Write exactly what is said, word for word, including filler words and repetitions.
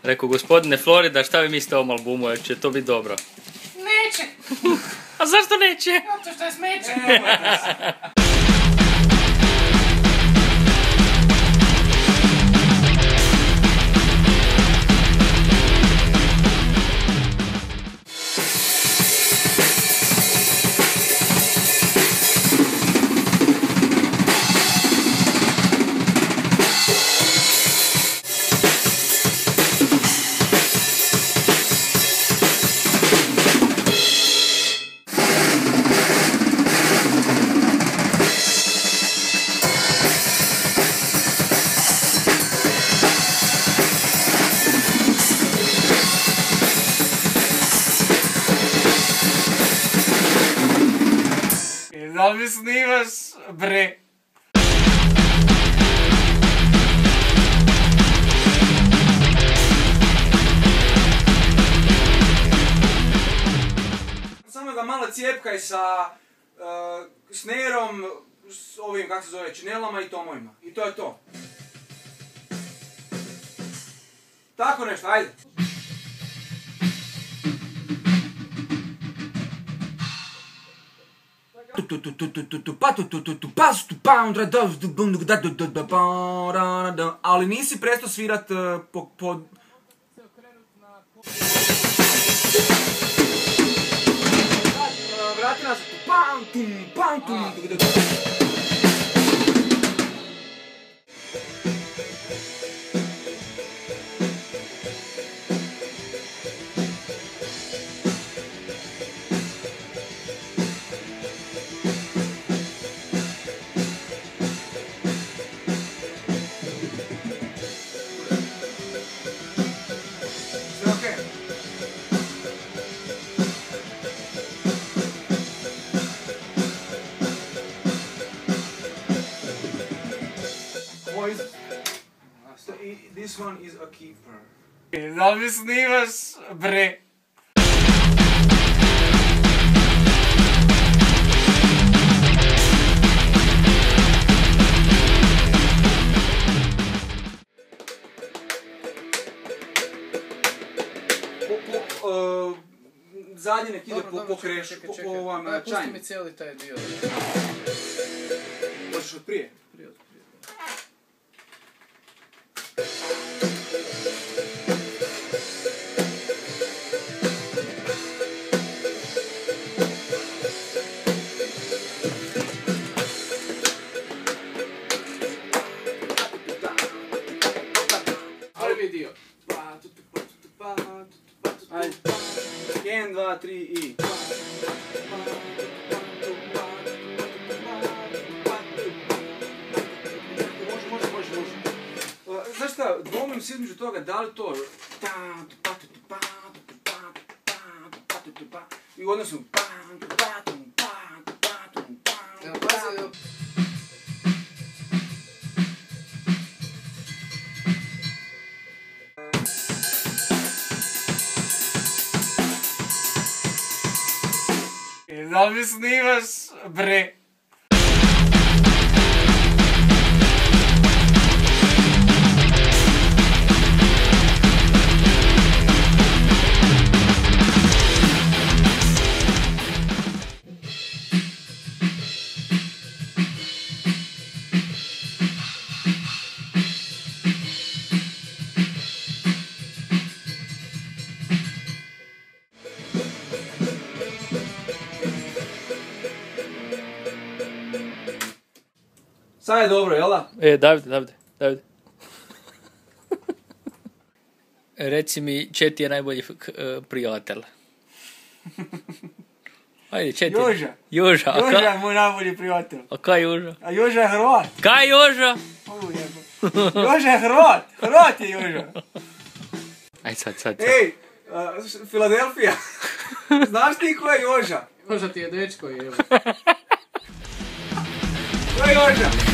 Rekao, gospodine Florida, šta vi mislite o ovom albumu, jer će to biti dobro? Neće! A zašto neće? Zato što je smeće! Da li mi snimaš, bre? Samo ga malo cijepkaj sa uh, snerom, s ovim, kako se zove, činelama i tomovima. I to je to. Tako nešto, ajde. Ali nisi prestao svirat po... po... Vrati nas. Pam, tum, pam, tum. This one is a keeper. Da li mi snimaš, bre? Zadnji nek ide po krešu, po ovom čajnu. Pusti mi cijeli taj dio. Hoćeš od prije? Prije od prije. Prvi dio. Ajde. jedan, dva, tri i... Može, može, može, može. Znaš šta, dvomim se između toga, da li to... I u odnosu... Evo, pazi, da li mi snimaš, bre? Sad je dobro, jel da? E, Davide, Davide, Davide. Reci mi, če ti je najbolji uh, prijatelj? Ajde, če ti je? Joža. Joža, a Joža ka? je moj najbolji prijatelj. A kaj Joža? A Joža je Hrvat. Kaj Joža? Joža je Hrvat. Hrvat je Joža. Aj sad, sad, sad. Ej, uh, Filadelfija. Znaš ti ko je Joža? Joža ti je dečko, evo. Ko je Joža?